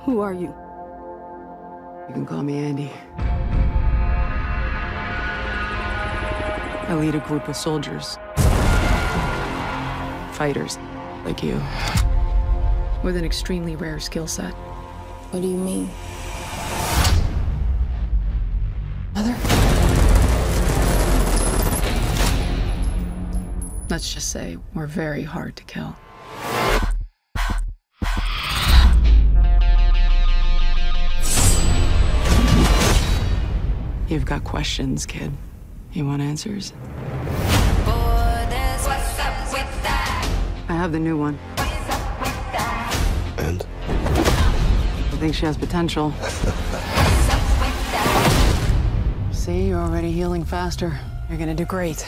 Who are you? You can call me Andy. I lead a group of soldiers. Fighters, like you. With an extremely rare skill set. What do you mean? Mother? Let's just say we're very hard to kill. You've got questions, kid. You want answers? I have the new one. And? I think she has potential. See, you're already healing faster. You're gonna do great.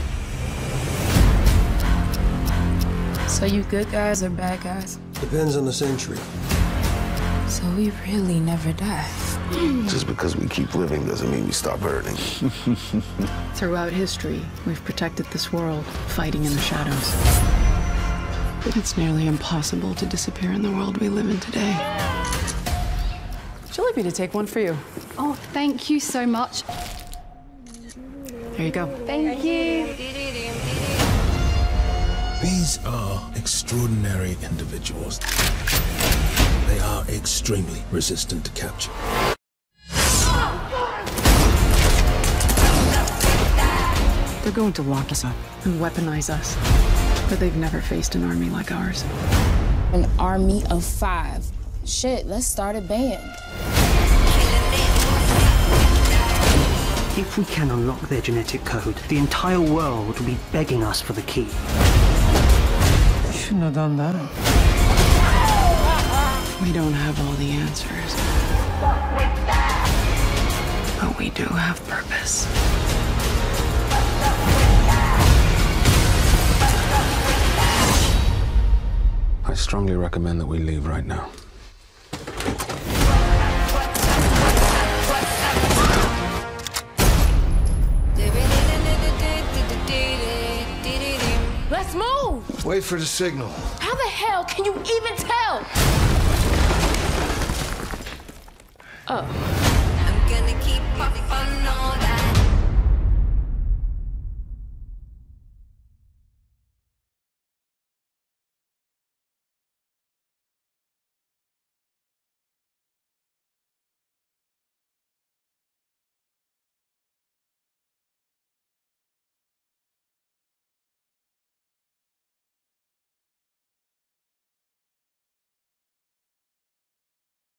So you good guys or bad guys? Depends on the century. So we really never die. Just because we keep living doesn't mean we stop hurting. Throughout history, we've protected this world, fighting in the shadows. It's nearly impossible to disappear in the world we live in today. Would you like me to take one for you? Oh, thank you so much. Here you go. Thank you. These are extraordinary individuals. They are extremely resistant to capture. They're going to lock us up and weaponize us. But they've never faced an army like ours. An army of 5. Shit, let's start a band. If we can unlock their genetic code, the entire world will be begging us for the key. You shouldn't have done that. We don't have all the answers. But we do have purpose. I strongly recommend that we leave right now. Let's move! Wait for the signal. How the hell can you even tell? Oh. I'm gonna keep up on all that.